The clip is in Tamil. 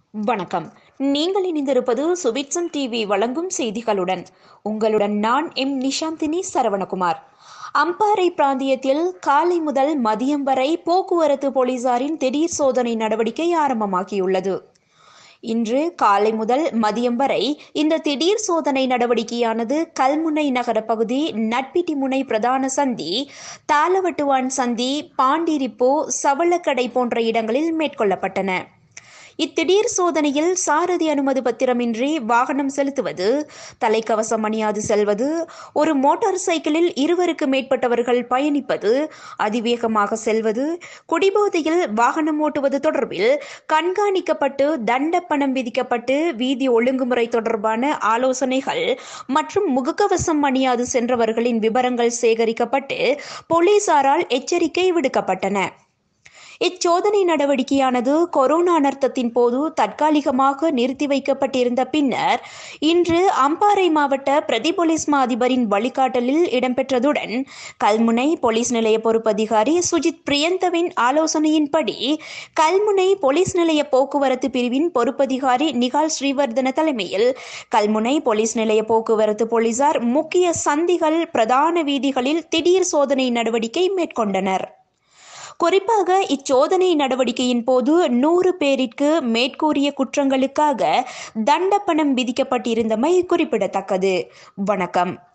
வணக்கம். நீங்கள் இணைந்திருப்பது சுபிட்சம் டிவி வழங்கும் செய்திகளுடன். உங்களுடன் நான் நிஷாந்தினி சரவணகுமார். அம்பாறை பிராந்தியத்தில் காலை முதல் மதியம் வரை போக்குவரத்து போலீசாரின் திடீர் சோதனை நடவடிக்கை ஆரம்பமாகியுள்ளது. இன்று காலை முதல் மதியம் வரை இந்த திடீர் சோதனை நடவடிக்கையானது கல்முனை நகர பகுதி, நட்பிட்டிமுனை பிரதான சந்தி, தாளவட்டுவான் சந்தி, பாண்டிரிப்போ, சவளக்கடை போன்ற இடங்களில் மேற்கொள்ளப்பட்டன. இத்திடீர் சோதனையில் சாரதி அனுமதி பத்திரமின்றி வாகனம் செலுத்துவது, தலைக்கவசம் அணியாது செல்வது, ஒரு மோட்டார் சைக்கிளில் 2க்கு மேற்பட்டவர்கள் பயணிப்பது, அதிவேகமாக செல்வது, குடிபோதையில் வாகனம் ஓட்டுவது தொடர்பில் கண்காணிக்கப்பட்டு தண்டப்பணம் விதிக்கப்பட்டு வீதி ஒழுங்குமுறை தொடர்பான ஆலோசனைகள் மற்றும் முகக்கவசம் அணியாது சென்றவர்களின் விவரங்கள் சேகரிக்கப்பட்டு போலீசாரால் எச்சரிக்கை விடுக்கப்பட்டன. இச்சோதனை நடவடிக்கையானது கொரோனா அனர்த்தத்தின் போது தற்காலிகமாக நிறுத்தி வைக்கப்பட்டிருந்த பின்னர் இன்று அம்பாறை மாவட்ட பிரதி போலீஸ் மா அதிபரின் வழிகாட்டலில் இடம்பெற்றதுடன் கல்முனை போலீஸ் நிலைய பொறுப்பதிகாரி சுஜித் பிரியந்தவின் ஆலோசனையின்படி கல்முனை போலீஸ் நிலைய போக்குவரத்து பிரிவின் பொறுப்பதிகாரி நிகால் ஸ்ரீவர்தன தலைமையில் கல்முனை போலீஸ் நிலைய போக்குவரத்து போலீசார் முக்கிய சந்திகள், பிரதான வீதிகளில் திடீர் சோதனை நடவடிக்கை மேற்கொண்டனர். குறிப்பாக இச்சோதனை நடவடிக்கையின் போது 100 பேருக்கு மேற்கூறிய குற்றங்களுக்காக தண்டப்பணம் விதிக்கப்பட்டிருந்தமை குறிப்பிடத்தக்கது. வணக்கம்.